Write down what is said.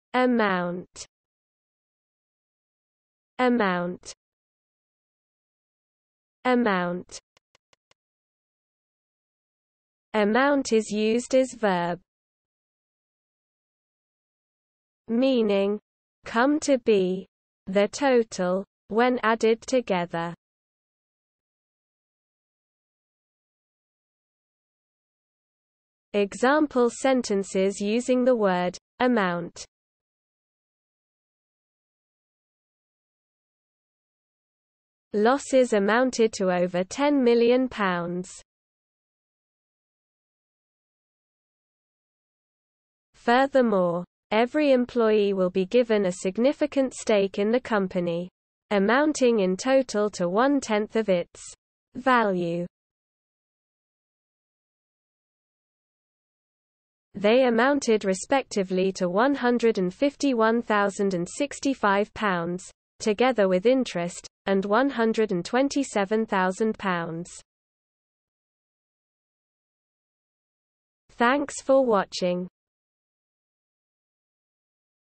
Amount. Amount. Amount. Amount is used as verb, meaning come to be, the total, when added together. Example sentences using the word amount. Losses amounted to over £10 million. Furthermore, every employee will be given a significant stake in the company, amounting in total to 1/10 of its value. They amounted respectively to £151,000 and £65, together with interest, and £127,000. Thanks for watching.